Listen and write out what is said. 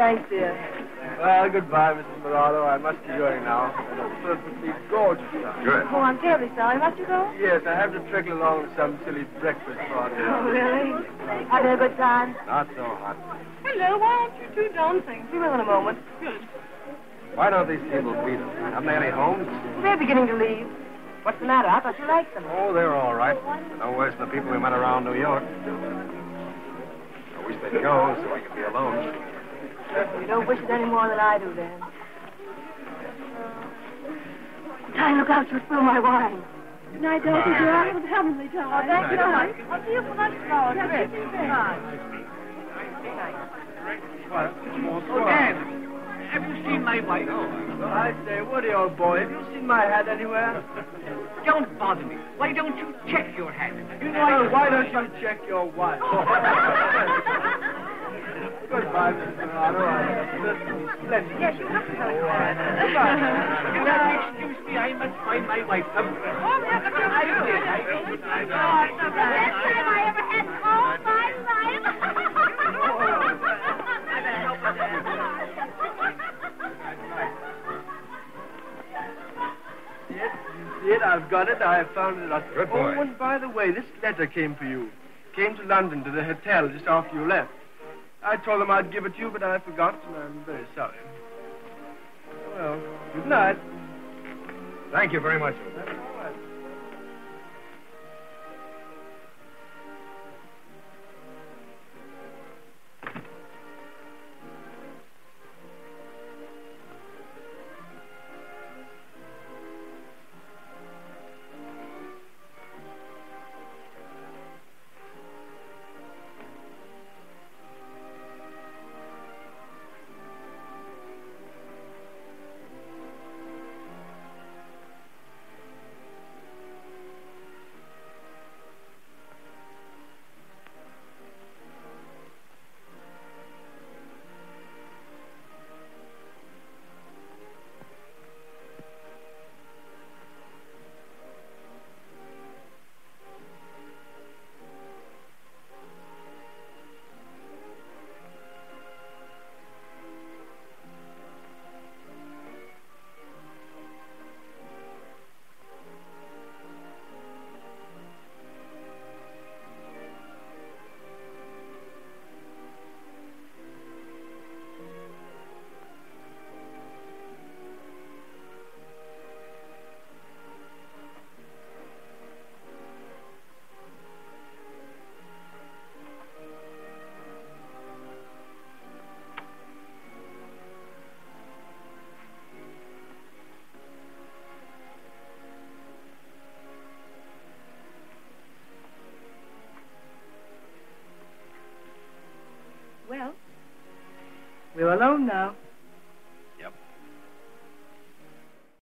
Thanks, dear. Well, goodbye, Mrs. Morado. I must be going now. And a perfectly gorgeous time. Good. Oh, I'm terribly sorry. Must you go? Yes, I have to trickle along with some silly breakfast party. Oh, really? Had a good time? Not so hot. Hello, why aren't you two dancing? We will in a moment. Good. Why don't these people beat us? Haven't they any homes? They're beginning to leave. What's the matter? I thought you liked them. Oh, they're all right. They're no worse than the people we met around New York. I wish they'd go so I could be alone. You don't wish it any more than I do, then. Ty, look out, you'll spill my wine. Good night, Dorothy. You're out of heavenly time. Oh, thank you so much. I'll see you for lunch tomorrow. Yeah, Good night. Oh, Dad, have you seen my wife? I say, Woody, old boy, have you seen my hat anywhere? Don't bother me. Why don't you check your hat? You know Well, why don't you check your wife? Goodbye, Mrs. Morado. Splendid. Yes, you have to go. You have to excuse me. I must find my wife. Oh, yes, I will. Last time I ever had all my life. Yes, you see it. I've got it. I found it. Good boy. Oh, and by the way, this letter came for you. Came to London, to the hotel, just after you left. I told them I'd give it to you, but I forgot, and I'm very sorry. Well, good night. Thank you very much. That's all right. Well, we're alone now.